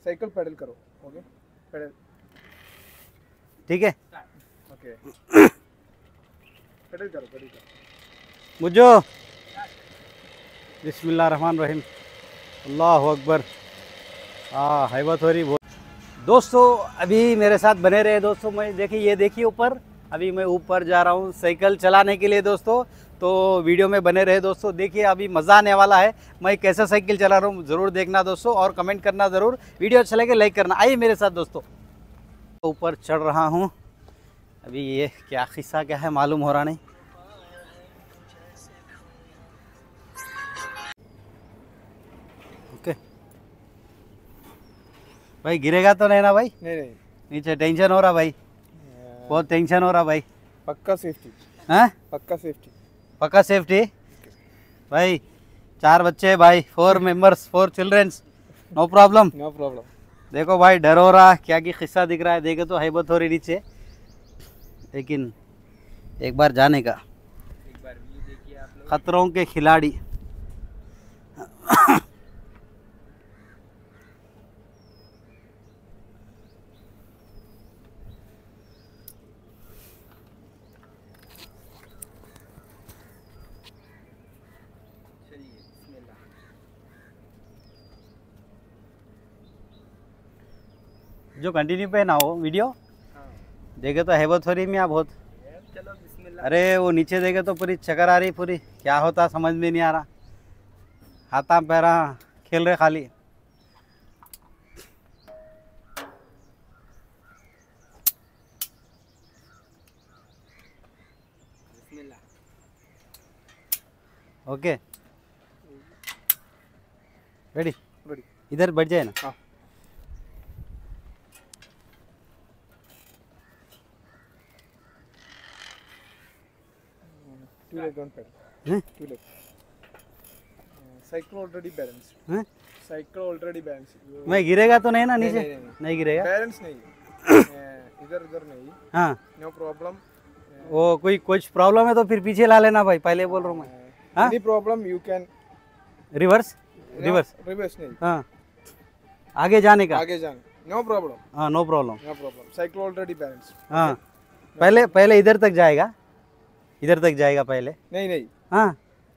Cycle pedal करो। Okay pedal. ठीक है। ओके पेडल करो पेडल करो। मुझो बिस्मिल्लाहिर्रहमानिर्रहीम, अल्लाहु अकबर। हाँ हैबत हो रही बहुत। दोस्तों अभी मेरे साथ बने रहे दोस्तों। मैं देखिए, ये देखिए ऊपर, अभी मैं ऊपर जा रहा हूँ साइकिल चलाने के लिए दोस्तों। तो वीडियो में बने रहे दोस्तों। देखिए अभी मज़ा आने वाला है, मैं कैसा साइकिल चला रहा हूँ ज़रूर देखना दोस्तों, और कमेंट करना ज़रूर। वीडियो अच्छा लगे लाइक करना। आइए मेरे साथ दोस्तों। ऊपर चढ़ रहा हूँ अभी, ये क्या किस्सा क्या है मालूम हो रहा नहीं। ओके भाई, गिरेगा तो नहीं ना भाई? नहीं नहीं नीचे टेंशन हो रहा भाई, बहुत टेंशन हो रहा भाई। पक्का सेफ्टी। हैं? पक्का सेफ्टी। पक्का सेफ्टी भाई। 4 बच्चे भाई, 4 members, 4 childrens, no problem. No problem. देखो भाई डर हो रहा, क्या की किस्सा दिख रहा है, देखे तो हैबत हो रही नीचे, लेकिन एक बार जाने का। एक बार व्यू देखिए आप लोग। खतरों के खिलाड़ी। जो कंटिन्यू पे ना हो वीडियो। हाँ। देखे तो हैबत हो रही मियाँ बहुत। चलो बिस्मिल्लाह। अरे वो नीचे देखे तो पूरी चक्कर आ रही, पूरी क्या होता समझ में नहीं आ रहा। हाथा पैरा खेल रहे खाली। बिस्मिल्लाह। Okay ready. रेडी। इधर बैठ जाए ना। हाँ। Two leg on pedal. हैं? Two leg. Cycle already balanced. हैं? Cycle already balanced. मैं गिरेगा तो नहीं ना नीचे? नहीं, नहीं, नहीं गिरेगा। बैलेंस नहीं। इधर उधर नहीं। हाँ नो प्रॉब्लम। वो कोई कुछ प्रॉब्लम है तो फिर पीछे ला लेना भाई, पहले बोल रहा हूँ मैं। हाँ? Any problem you can reverse reverse. Reverse नहीं। हाँ आगे जाने का। आगे जाना। No problem. हाँ no problem. No problem. Cycle already balance. हाँ पहले पहले इधर तक जाएगा, इधर तक जाएगा पहले। नहीं नहीं हाँ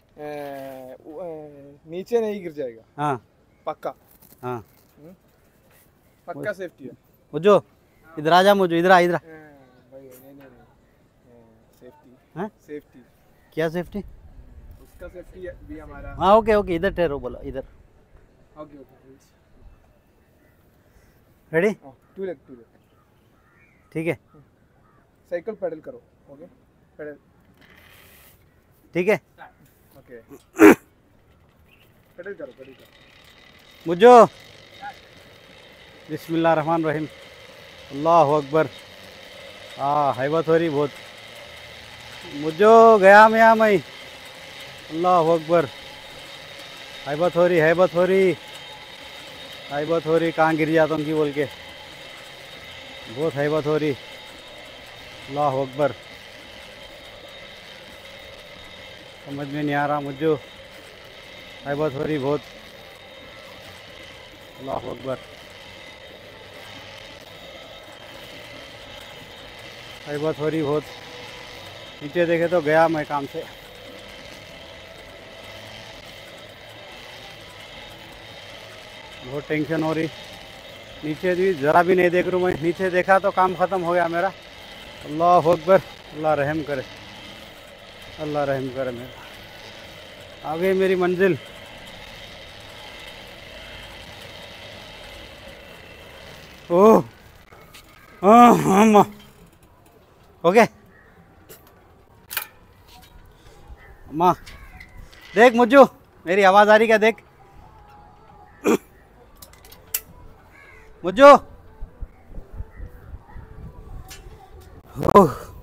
नीचे नहीं गिर जाएगा। हाँ पक्का। हाँ पक्का सेफ्टी है। मुझो इधर आ जा, मुझो इधर आ, इधर आ। भाई नहीं नहीं सेफ्टी। हाँ सेफ्टी। क्या सेफ्टी? उसका सेफ्टी भी हमारा। हाँ ओके ओके, इधर ठहरो, बोलो इधर। Okay okay ready. Two leg two leg. ठीक है। साइकिल पेडल करो। Okay pedal. ठीक है। ओके पेडल करो पेडल करो। मुझो बिस्मिल्लाहिर्रहमानिर्रहीम, अल्लाहु अकबर। हाँ हैबत हो रही बहुत। मुझो गया मैं, अल्लाहु अकबर। हैबत हो रही, हैबत हो रही, हैबत हो रही। कहाँ गिर जाता उनकी बोल के, बहुत हैबत हो रही। अल्लाहु अकबर, समझ में नहीं आ रहा मुझे। हैबत हो रही बहुत। अल्लाहु अकबर, हैबत हो रही बहुत। नीचे देखे तो गया मैं काम से। बहुत टेंशन हो रही। नीचे भी ज़रा भी नहीं देख रहा हूँ मैं, नीचे देखा तो काम ख़त्म हो गया मेरा। अल्लाह अकबर, अल्लाह रहम करे, अल्लाह रहम करे मेरा। आ गई मेरी मंजिल। ओह हाँ ओके। अम्मा देख मुझू, मेरी आवाज़ आ रही क्या देख मुझू। ओह